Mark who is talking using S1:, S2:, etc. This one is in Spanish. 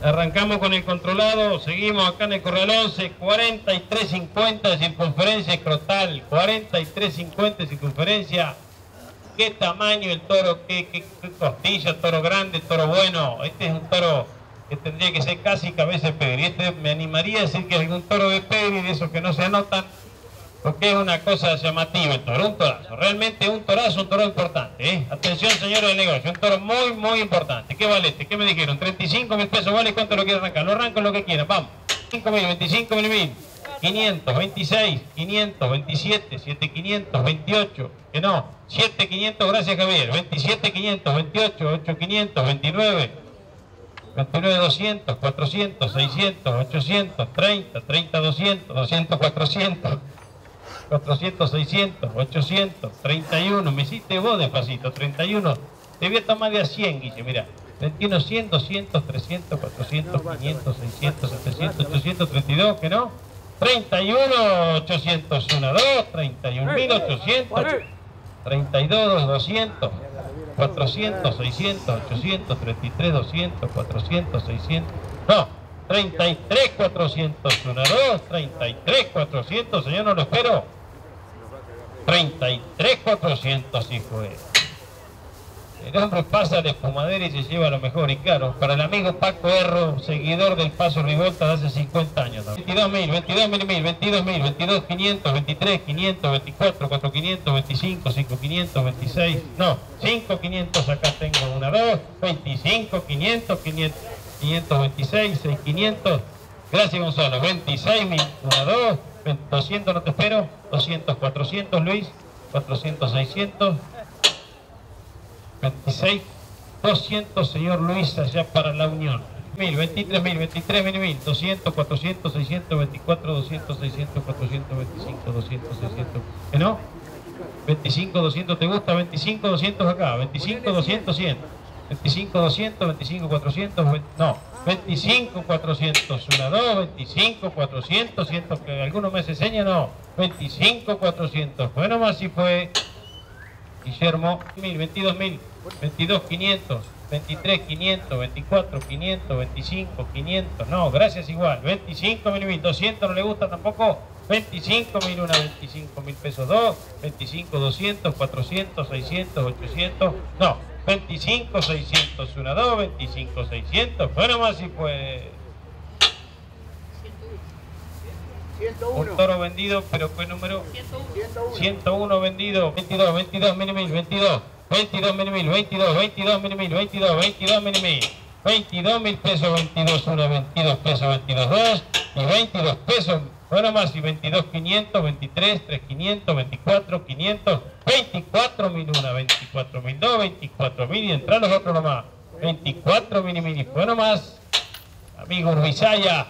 S1: Arrancamos con el controlado, seguimos acá en el corral 11, 43.50 de circunferencia escrotal, 43.50 de circunferencia. Qué tamaño el toro, qué costilla, toro grande, toro bueno. Este es un toro que tendría que ser casi cabeza de pedigree. Este me animaría a decir que es algún toro de pedigree, de esos que no se anotan, porque es una cosa llamativa el toro, un torazo. Realmente un torazo, un toro importante, ¿eh? Atención, señores del negocio, un toro muy importante. ¿Qué vale este? ¿Qué me dijeron? 35.000 pesos vale. ¿Cuánto lo quiere arrancar? Lo arranco lo que quieran, vamos. 5.000, 25.000, 500, 26, 500, 27, 7.500, 28, que no, 7.500, gracias Javier, 27.500, 28, 8.500, 29, 200, 400, 600, 800, 30, 200, 200, 400, 600, 800, 31, me hiciste vos despacito, 31, te voy a tomar de a 100, Guille, mira, 21, 100, 200, 300, 400, 500, 600, 700, 800, 32, que no, 31, 800, 1, 2, 31.800, 32, 200, 400, 600, 800, 33, 200, 400, 600, no, 33, 400, 1, 2, 33, 400, señor, no lo espero, 33, 400, hijo de... El hombre pasa de fumadera y se lleva lo mejor. Y claro, para el amigo Paco Erro, seguidor del Paso Rivolta de hace 50 años. 22.000, 22.000, 22.000, 22.500, 23.500, 24, 4.500, 25, 5.500, 26. No, 5.500 acá tengo una, 2, 25, 500, 526, 6.500. Gracias Gonzalo, 26.000, una, 2, 200 no te espero, 200, 400 Luis, 400, 600. 26, 200, señor Luis, allá para la Unión. 23.000, 200, 400, 600, 24, 200, 600, 400, 25, 200, 600. ¿Que no? 25, 200, ¿te gusta? 25, 200 acá. 25, 200, 100. 25, 200, 25, 400, no. 25, 400, 1, 2, 25, 400, 100, que algunos me enseñan, no. 25, 400. Bueno, más si fue... Guillermo, 22.000, 22.500, 23.500, 24.500, 25.500, no, gracias igual, 25.000, 200 no le gusta tampoco, 25.000, una 25.000 pesos, 2, 25, 200, 400, 600, 800, no, 25, 600, una, 2, 25, 600, bueno más si fue...
S2: 101.
S1: Un toro vendido, pero ¿qué número? 101 vendido. 22, 22 mil, 22. 22 mil, 22, 22 mil, 22, 22 mil. 22 mil pesos, 22, 1, 22 pesos, 22, 2. Y 22 pesos, bueno más, y 22, 500, 23, 3, 500, 24, 500, 24 mil, 1, 24 mil, 2, 24 mil. Y entrar los otros nomás. 24 mil, bueno más. Amigo Urbizaya.